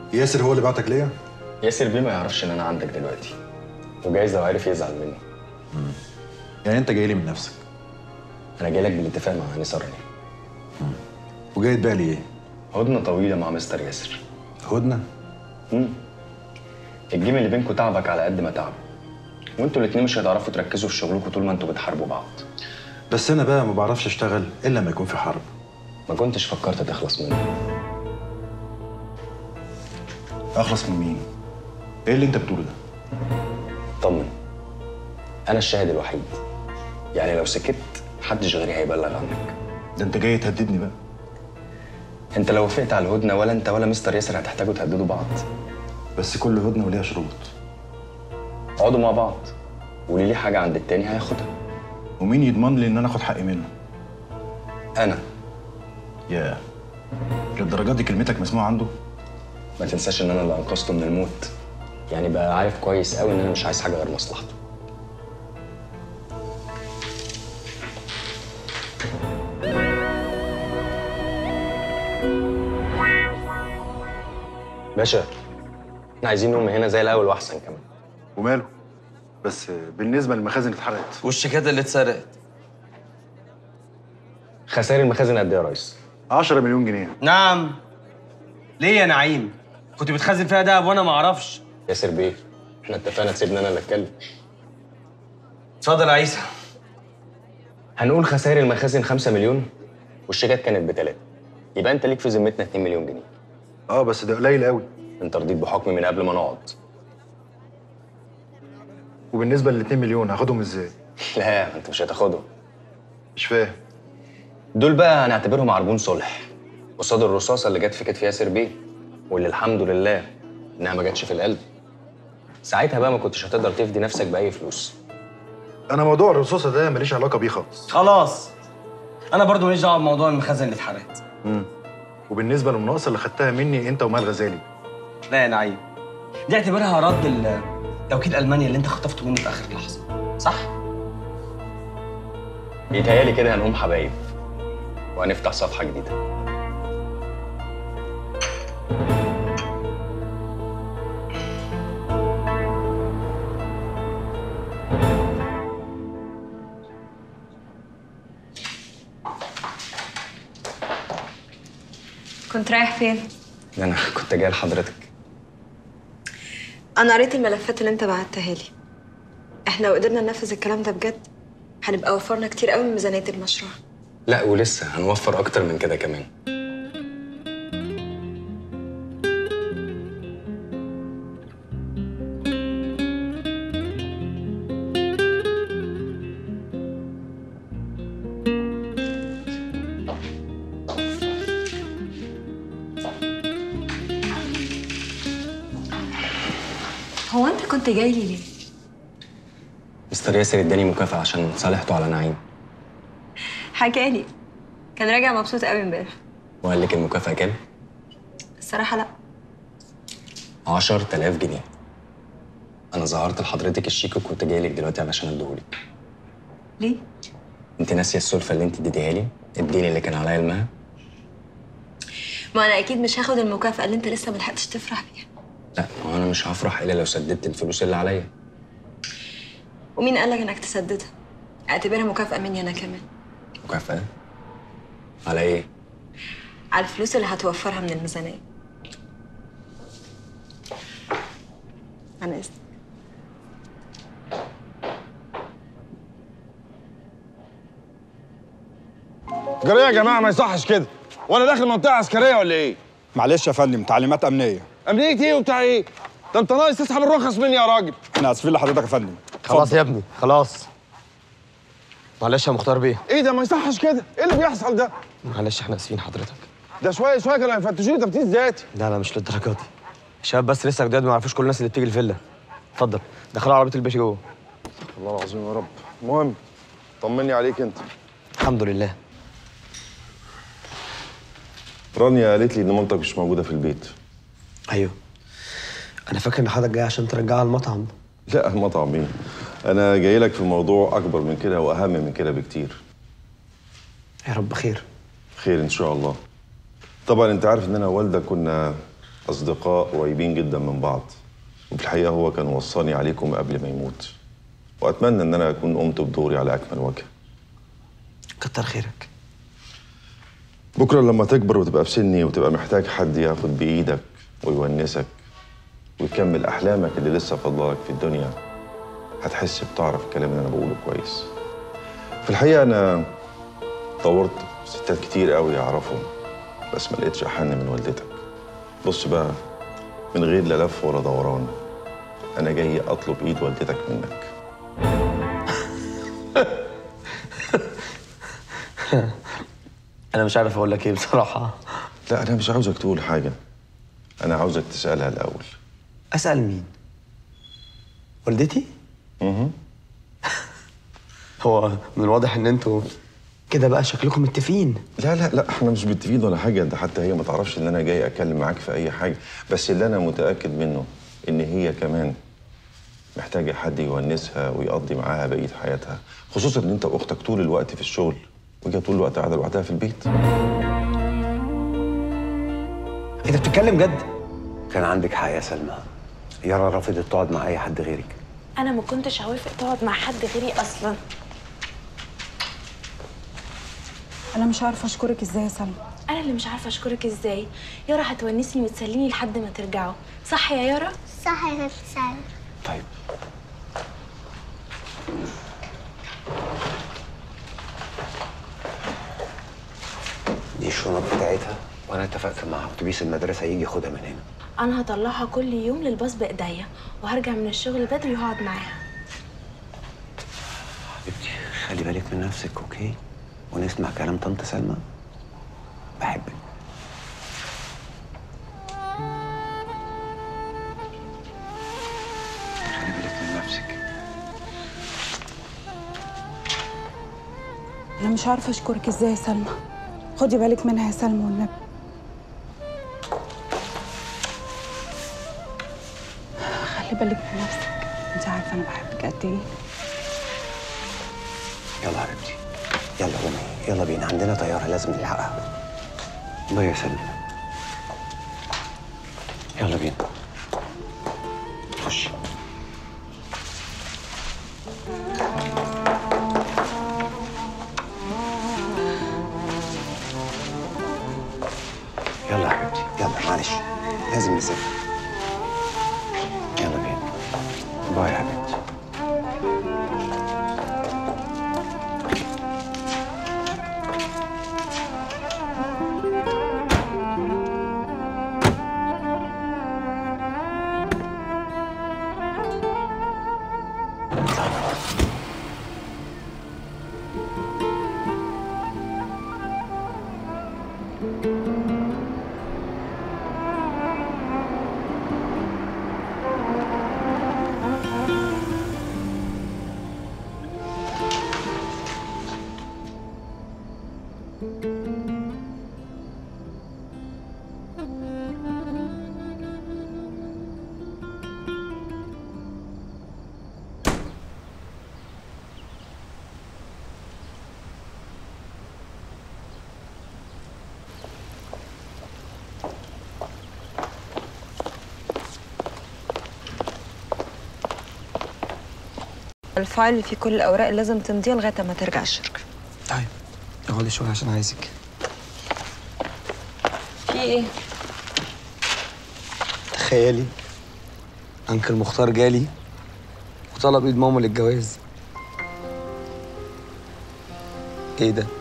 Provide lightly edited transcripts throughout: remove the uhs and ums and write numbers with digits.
ياسر هو اللي بعتك ليا؟ ياسر بيه ما يعرفش ان انا عندك دلوقتي، وجايز لو عرف يزعل مني. يعني انت جاي لي من نفسك؟ انا جاي لك بالاتفاق مع هاني صرني. وجاي تبيع لي ايه؟ هدنه طويله مع مستر ياسر. هدنه؟ الجيم اللي بينكم تعبك على قد ما تعبه، وانتوا الاتنين مش هتعرفوا تركزوا في شغلكم طول ما انتوا بتحاربوا بعض. بس انا بقى ما بعرفش اشتغل الا لما يكون في حرب. ما كنتش فكرت تخلص مني. اخلص من مين؟ ايه اللي انت بتقوله ده؟ طمن، انا الشاهد الوحيد، يعني لو سكت محدش غيري هيبلغ عنك. ده انت جاي تهددني بقى؟ انت لو وافقت على الهدنه ولا انت ولا مستر ياسر هتحتاجوا تهددوا بعض. بس كل هدنه وليها شروط. اقعدوا مع بعض، واللي ليه حاجه عند التاني هياخدها. ومين يضمن لي ان انا اخد حقي منه؟ انا. يا للدرجات دي كلمتك مسموعه عنده؟ ما تنساش ان انا اللي انقذته من الموت، يعني بقى عارف كويس قوي ان انا مش عايز حاجه غير مصلحته. باشا، احنا عايزين نقوم هنا زي الاول واحسن كمان. وماله؟ بس بالنسبه للمخازن اللي اتحرقت والشيكات اللي اتسرقت. خسائر المخازن قد ايه يا ريس؟ 10 مليون جنيه. نعم. ليه يا نعيم؟ كنت بتخزن فيها دهب وانا ما اعرفش. ياسر بيه، احنا اتفقنا تسيبني انا اللي اتكلم. اتفضل يا عيسى. هنقول خسائر المخازن 5 مليون والشيكات كانت ب3، يبقى انت ليك في ذمتنا 2 مليون جنيه. بس ده قليل قوي. انت رضيت بحكم من قبل ما نقعد. وبالنسبه لل 2 مليون هاخدهم ازاي؟ لا، انت مش هتاخدهم. مش فاهم. دول بقى هنعتبرهم عربون صلح قصاد الرصاصه اللي جت في كتف ياسر بيه، واللي الحمد لله انها ما جاتش في القلب. ساعتها بقى ما كنتش هتقدر تفدي نفسك باي فلوس. انا موضوع الرصاصه ده ماليش علاقه بيه خالص. خلاص. انا برضو ماليش دعوه بموضوع المخازن اللي اتحرقت. وبالنسبه للمناقصه اللي خدتها مني انت ومال غزالي؟ لا يا نعيم، دي اعتبرها رد توكيل المانيا اللي انت خطفته منه في اخر لحظه، صح؟ يتهيألي كده هنقوم حبايب وهنفتح صفحه جديده. كنت رايح فين؟ انا كنت جاي لحضرتك. أنا قريت الملفات اللي أنت بعتها لي. إحنا لو قدرنا ننفذ الكلام ده بجد هنبقى وفرنا كتير قوي من ميزانية المشروع. لا، ولسه هنوفر اكتر من كده كمان. هو أنت كنت جاي لي ليه؟ مستر ياسر اداني مكافأة عشان صالحته على نعيم. حكالي كان راجع مبسوط قوي امبارح. وقال لك المكافأة كام؟ الصراحة لأ. 10,000 جنيه. أنا ظهرت لحضرتك الشيك وكنت جاي لك دلوقتي علشان أديهولك. ليه؟ أنت ناسية السلفة اللي أنت اديتيها لي؟ الدين اللي كان عليا المها؟ ما أنا أكيد مش هاخد المكافأة اللي أنت لسه ملحقتش تفرح بيها. لا، ما أنا مش هفرح إلا لو سددت الفلوس اللي عليا. ومين قالك إنك تسددها؟ اعتبرها مكافأة مني أنا كمان. مكافأة؟ على إيه؟ على الفلوس اللي هتوفرها من الميزانية. أنا إذنك. جريه يا جماعه، ما يصحش كده. وانا داخل منطقه عسكريه ولا ايه؟ معلش يا فندم، تعليمات امنيه. امنيه ايه وبتاع ايه؟ ده انت ناقص تسحب الرخص مني يا راجل. احنا اسفين لحضرتك يا فندم. خلاص يا ابني، خلاص. معلش يا مختار بيه. ايه ده؟ ما يصحش كده. ايه اللي بيحصل ده؟ معلش احنا اسفين حضرتك. ده شويه شويه كانوا هيفتشوني تفتيش ذاتي. لا مش للدرجه دي. الشباب بس لسه جداد ما يعرفوش كل الناس اللي بتيجي الفيلا. اتفضل دخلوا عربيه الباشا جوه. الله العظيم يا رب. المهم طمني عليك انت. الحمد لله. رانيا قالت لي ان مامتك مش موجوده في البيت. ايوه. انا فاكر ان حضرتك جاي عشان ترجعها المطعم. لا، المطعم ايه؟ انا جاي لك في موضوع اكبر من كده واهم من كده بكتير. يا رب خير. خير ان شاء الله. طبعا انت عارف ان انا ووالدك كنا أصدقاء قريبين جدا من بعض، وفي الحقيقة هو كان وصاني عليكم قبل ما يموت، وأتمنى إن أنا أكون قمت بدوري على أكمل وجه. كتر خيرك. بكرة لما تكبر وتبقى في سني وتبقى محتاج حد ياخد بإيدك ويونسك ويكمل أحلامك اللي لسه فاضلالك في الدنيا، هتحس بتعرف الكلام اللي أنا بقوله كويس. في الحقيقة أنا دورت ستات كتير قوي أعرفهم، بس ما لقيتش أحن من والدتك. بص بقى، من غير لا لف ولا دوران، أنا جاي أطلب إيد والدتك منك. انا مش عارف اقول لك ايه بصراحه. لا، أنا مش عاوزك تقول حاجة، أنا عاوزك تسألها الأول. اسال مين؟ والدتي؟ هو من الواضح ان انتوا كده بقى شكلكم متفقين. لا لا لا، احنا مش متفقين ولا حاجة، ده حتى هي ما تعرفش ان انا جاي اتكلم معاك في اي حاجة، بس اللي انا متأكد منه ان هي كمان محتاجة حد يونسها ويقضي معاها بقية حياتها، خصوصا ان انت واختك طول الوقت في الشغل وهي طول الوقت قاعدة لوحدها في البيت. انت بتتكلم جد؟ كان عندك حق يا سلمى، يارا رفضت تقعد مع اي حد غيرك. انا ما كنتش هوافق تقعد مع حد غيري اصلا. أنا مش عارفة أشكرك إزاي يا سلمى. انا اللي مش عارفه اشكرك ازاي. يارا هتونسني وتسليني لحد ما ترجعوا، صح يا يارا؟ صح يا ست سلمى. طيب دي الشنط بتاعتها، وانا اتفقت مع اتوبيس المدرسه يجي ياخدها من هنا. انا هطلعها كل يوم للباص بايديا، وهرجع من الشغل بدري وهقعد معاها. حبيبتي خلي بالك من نفسك، اوكي؟ ونسمع كلام طنط سلمى. بحبك. خلي بالك من نفسك. أنا مش عارفة أشكرك إزاي يا سلمى. خدي بالك منها يا سلمى والنبي. خلي بالك من نفسك، أنت عارفة أنا بحبك قد إيه. يلا حبيبتي، يلا قومي، يلا بينا، عندنا طيارة لازم نلحقها. الله يا سلمى. يلا بينا. خش. يلا يا حبيبتي، يلا معلش، لازم نسافر. يلا بينا. باي يا حبيبتي. الفايل اللي فيه كل الأوراق اللي لازم تمضيها لغاية ما ترجع الشركة. طيب اقعدي شويه عشان عايزك. في إيه؟ تخيلي انكل مختار جالي وطلب ايد ماما للجواز. ايه ده؟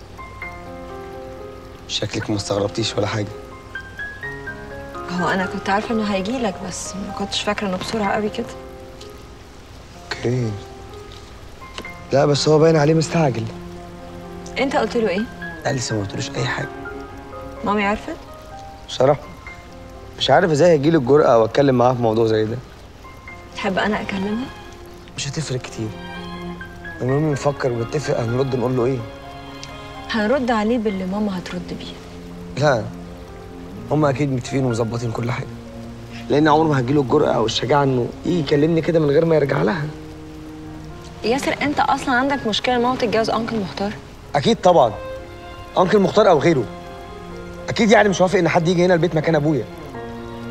شكلك ما استغربتيش ولا حاجه. هو أنا كنت عارفة إنه هيجيلك، بس ما كنتش فاكرة إنه بسرعة قوي كده. اوكي. لا بس هو باين عليه مستعجل. أنت قلت له إيه؟ لا لسه ما قلتلوش اي حاجه. مامي عرفت؟ بصراحه مش عارف ازاي هيجيلي الجرأة واتكلم معاها في موضوع زي ده. تحب أنا أكلمها؟ مش هتفرق كتير. المهم نفكر ونتفق هنرد نقول له ايه. هنرد عليه باللي ماما هترد بيه. لا هم اكيد متفقين ومظبطين كل حاجه، لان عمره ما هتجيله الجرأة او الشجاعه انه يجي يكلمني كده من غير ما يرجع لها. ياسر، أنت أصلا عندك مشكلة إن ماما تتجوز أنكل مختار؟ اكيد طبعا، انكل مختار او غيره. اكيد يعني مش وافق ان حد يجي هنا البيت مكان ابويا.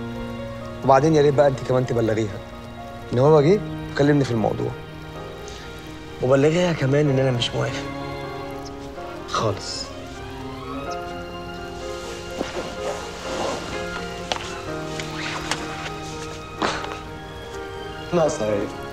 وبعدين يا ريت بقى انت كمان تبلغيها ان هو جه وكلمني في الموضوع، وبلغيها كمان ان انا مش موافق خالص. ناقصه ايه؟